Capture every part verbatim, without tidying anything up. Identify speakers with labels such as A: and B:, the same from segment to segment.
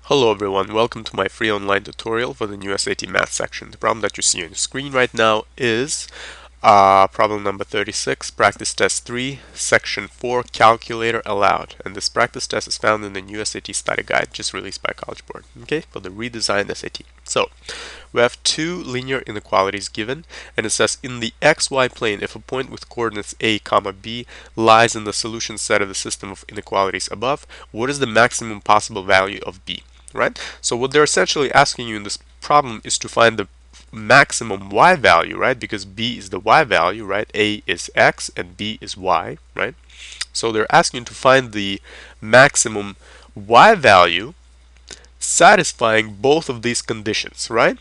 A: Hello everyone, welcome to my free online tutorial for the new S A T Math section. The problem that you see on the screen right now is uh, problem number thirty-six, practice test three, section four, calculator allowed. And this practice test is found in the new S A T study guide just released by College Board, okay, for the redesigned S A T. So, we have two linear inequalities given, and it says in the xy plane, if a point with coordinates a comma b lies in the solution set of the system of inequalities above, what is the maximum possible value of b? Right? So what they're essentially asking you in this problem is to find the maximum y value, right? Because b is the y value, right? A is x and b is y, right? So they're asking you to find the maximum y value satisfying both of these conditions, right?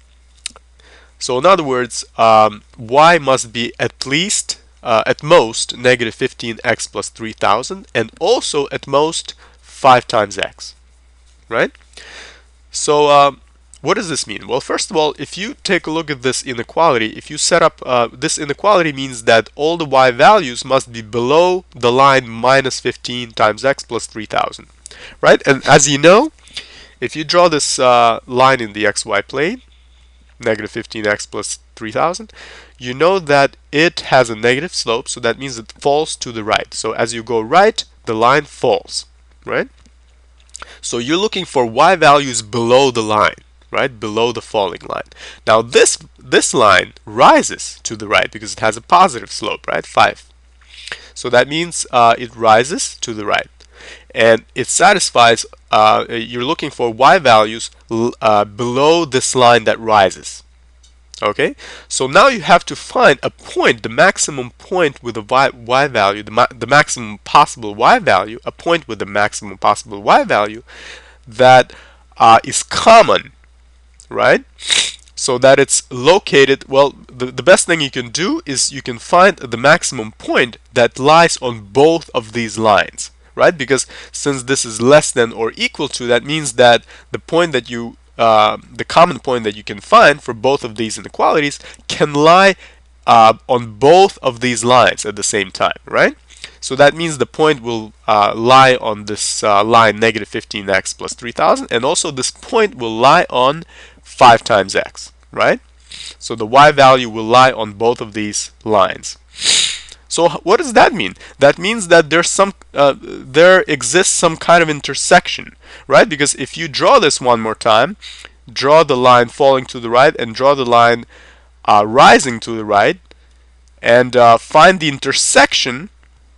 A: So in other words, um, y must be at least, uh, at most, negative fifteen x plus three thousand, and also at most five times x. Right? So um, what does this mean? Well, first of all, if you take a look at this inequality, if you set up uh, this inequality means that all the y values must be below the line minus fifteen times x plus three thousand. Right? And as you know, if you draw this uh, line in the xy plane, negative fifteen x plus three thousand, you know that it has a negative slope, so that means it falls to the right. So as you go right, the line falls. Right? So you're looking for y values below the line, right? Below the falling line. Now this this line rises to the right because it has a positive slope, right? five. So that means uh, it rises to the right. And it satisfies, uh, you're looking for y values uh, below this line that rises. Okay, so now you have to find a point, the maximum point with a y, y value, the, ma the maximum possible y value, a point with the maximum possible y value that uh, is common, right? So that it's located, well, the, the best thing you can do is you can find the maximum point that lies on both of these lines, right? Because since this is less than or equal to, that means that the point that you Uh, the common point that you can find for both of these inequalities can lie uh, on both of these lines at the same time, right? So that means the point will uh, lie on this uh, line negative fifteen x plus three thousand, and also this point will lie on five times x, right? So the y value will lie on both of these lines. So what does that mean? That means that there's some, uh, there exists some kind of intersection, right? Because if you draw this one more time, draw the line falling to the right and draw the line uh, rising to the right, and uh, find the intersection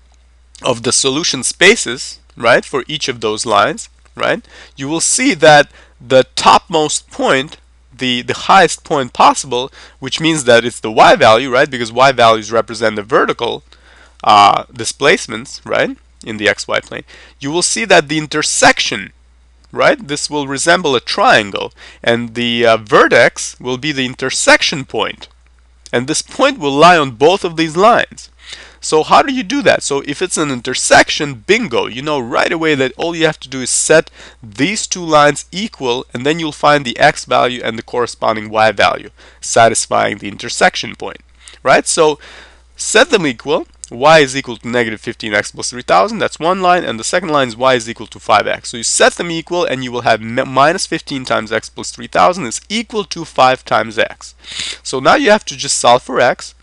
A: of the solution spaces, right, for each of those lines, right? You will see that the topmost point, The, the highest point possible, which means that it's the y value, right? Because y values represent the vertical uh, displacements, right? In the xy plane. You will see that the intersection, right? This will resemble a triangle, and the uh, vertex will be the intersection point. And this point will lie on both of these lines. So how do you do that? So if it's an intersection, bingo, you know right away that all you have to do is set these two lines equal, and then you'll find the x value and the corresponding y value, satisfying the intersection point, right? So set them equal. Y is equal to negative fifteen x plus three thousand, that's one line, and the second line is y is equal to five x. So you set them equal, and you will have minus fifteen times x plus three thousand is equal to five times x. So now you have to just solve for x.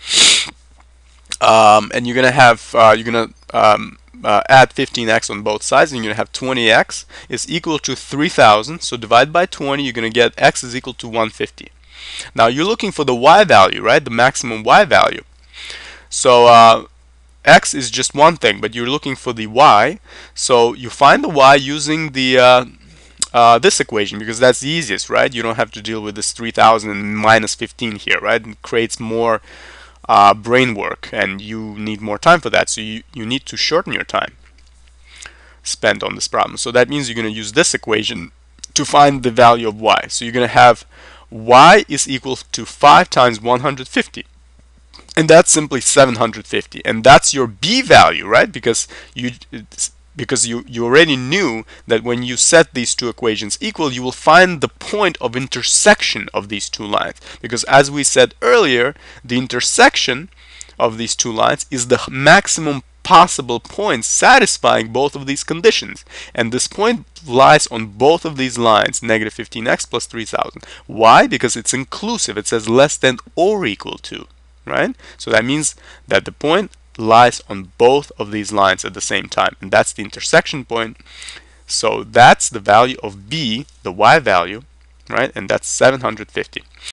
A: Um, and you're gonna have uh, you're gonna um, uh, add fifteen x on both sides, and you're gonna have twenty x is equal to three thousand. So divide by twenty, you're gonna get x is equal to one hundred fifty. Now you're looking for the y value, right? The maximum y value. So uh, x is just one thing, but you're looking for the y. So you find the y using the uh, uh, this equation, because that's the easiest, right? You don't have to deal with this three thousand and minus fifteen here, right? It creates more Uh, brain work, and you need more time for that, so you, you need to shorten your time spent on this problem. So that means you're going to use this equation to find the value of y. So you're going to have y is equal to five times one hundred fifty, and that's simply seven hundred fifty, and that's your b value, right? Because you it's, because you, you already knew that when you set these two equations equal, you will find the point of intersection of these two lines. Because as we said earlier, the intersection of these two lines is the maximum possible points satisfying both of these conditions. And this point lies on both of these lines, negative fifteen x plus three thousand. Why? Because it's inclusive. It says less than or equal to, right? So that means that the point lies on both of these lines at the same time. And that's the intersection point. So that's the value of b, the y value, right? And that's seven hundred fifty.